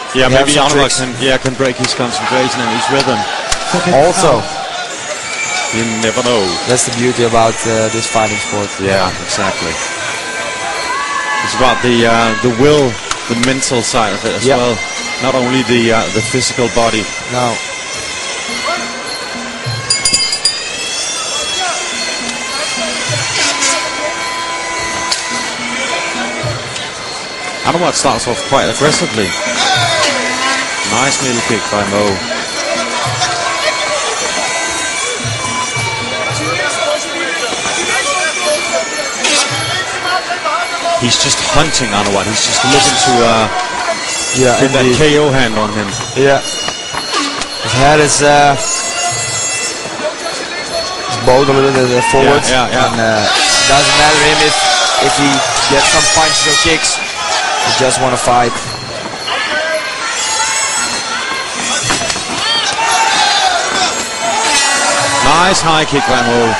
Yeah, maybe Anwar can break his concentration and his rhythm. Also, you never know. That's the beauty about this fighting sport. Yeah, exactly. It's about the will, the mental side of it as well. Not only the physical body. No. Anwar starts off quite aggressively. Nice middle kick by Mo. He's just hunting Anwar. He's just looking to get that KO hand on him. Yeah. His head is bowed a little bit forward. And doesn't matter him if he gets some punches or kicks. He just want to fight. Nice high kick by Mo.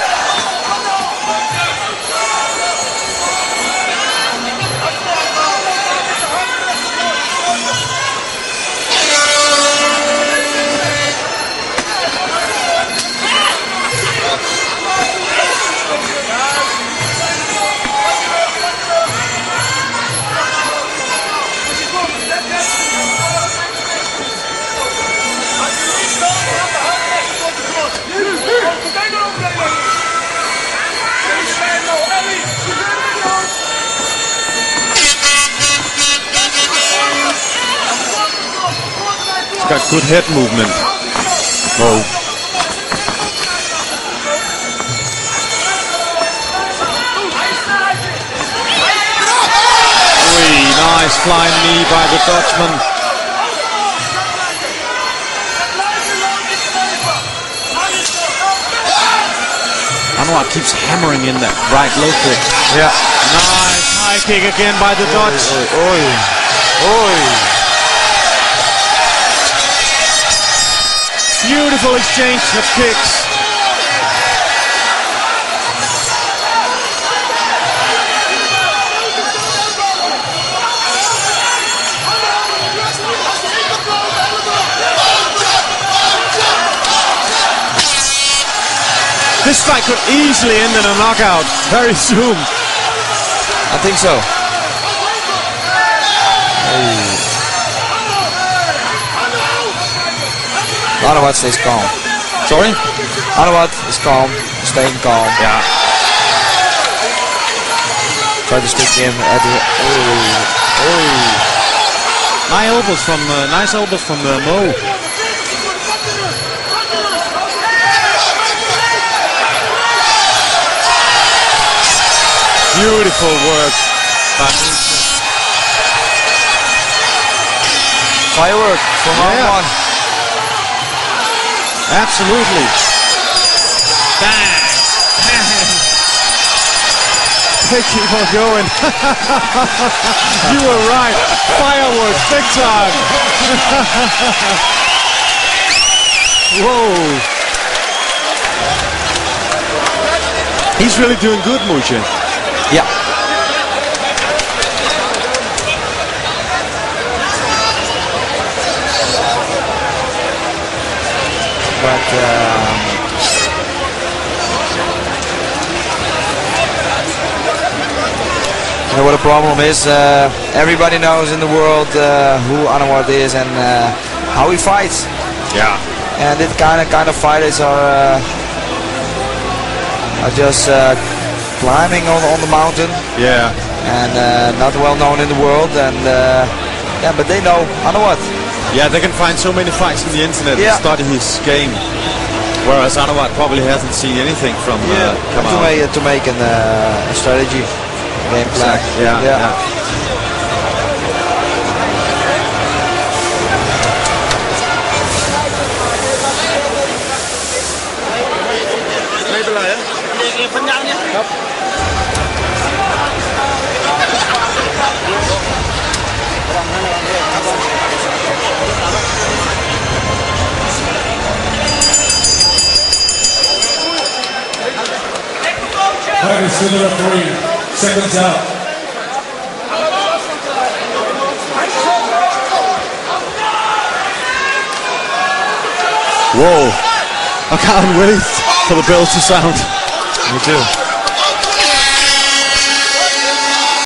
Got good head movement. Mo. Nice flying knee by the Dutchman. Anwar keeps hammering in that right low kick. Yeah. Nice high kick again by the Dutch. Beautiful exchange of kicks. This fight could easily end in a knockout very soon. I think so. Anwar stays calm. Sorry? Anwar is calm, staying calm. Yeah. Try to stick him at the... Nice elbows from Mo. Beautiful work. Firework from Anwar. Absolutely. Bang! They keep on going. You were right. Fireworks, big time. Whoa. He's really doing good, Mucin. Yeah. But you know what the problem is? Everybody knows in the world who Anwar is and how he fights. Yeah. And this kind of fighters are just climbing on the mountain. Yeah. And not well known in the world. And yeah, but they know Anwar. Yeah, they can find so many fights on the internet and study his game. Whereas Anwar probably hasn't seen anything from Kamal. To make a strategy, game plan. Exactly. Yeah. Fighters to the referee, seconds out. Whoa. I can't wait for the bell to sound. Me too.